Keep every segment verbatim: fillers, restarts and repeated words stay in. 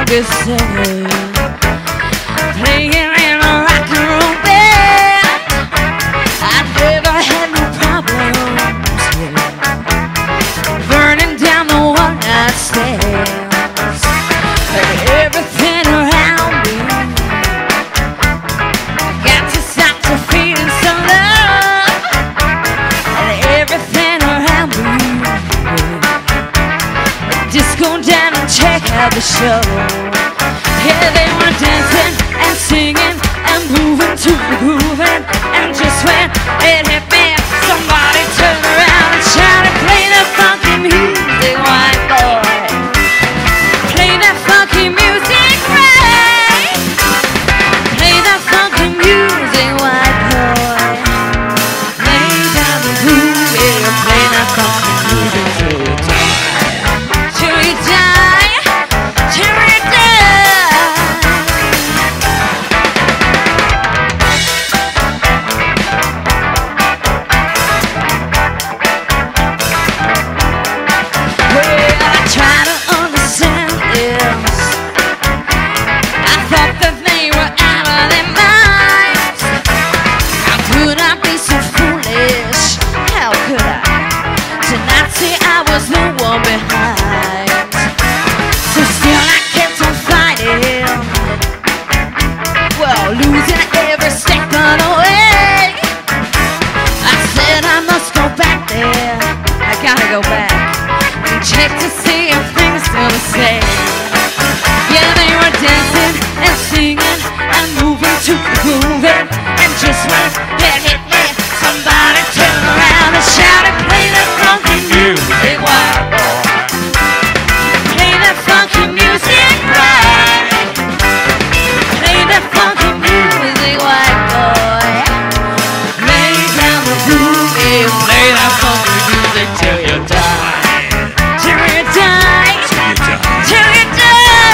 good singer, playing in a rock and roll band. I never had no problems, yeah, burning down the one-night stands. Everything around me got to stop to feeling some love, and everything around me, yeah, just go down and check out the show. Yeah, they were dancing and singing and moving to the grooving, and just when it hit me, somebody turned around and shouted, "Play that funky music, white boy. Play that funky music, right? Play that funky music, white boy. Lay down the groove, yeah, play that funky music till you die, till you die, till you die." Losing every step of the way, I said I must go back there. I gotta go back and check to see if things still the same. Yeah, they were dancing and singing and moving to the grooving, and just when it hit me, somebody turned around and shouted, "Play that funky music, white boy. Play that funky music, right? Play that funky music, white boy. Lay down the groove, yeah, play that funky music till you die, till you die, till you die,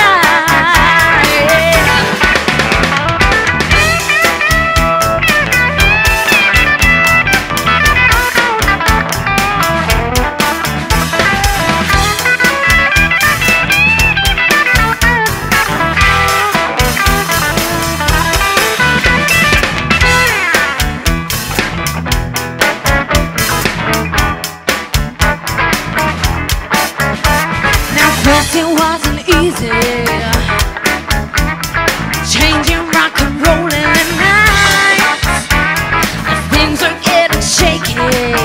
first it wasn't easy, changing rock and rolling at night. Things are getting shaky.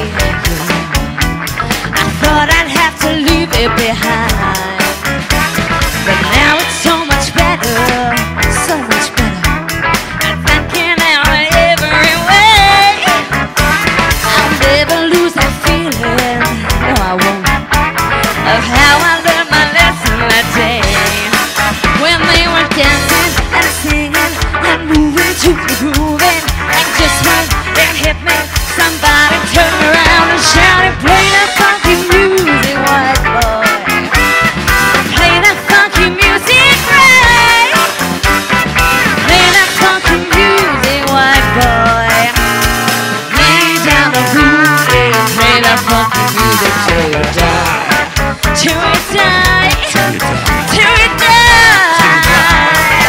I thought I'd have to leave it behind, but now it's so much better, so much better. I'm thinking out in every way. I'll never lose that feeling, no I won't, of how I learned my lesson that day, when they were dancing and singing and moving to the grooving, and just when it hit me, somebody turned around and shouted, "Play that funky music, white boy. Play that funky music, right? Play that funky music, white boy. Lay down the groove, yeah, play that funky music till you die, till you die, till you die.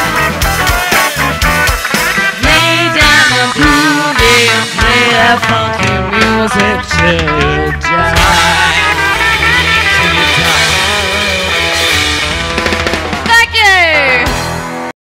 Lay down the groove, yeah, play that funky music till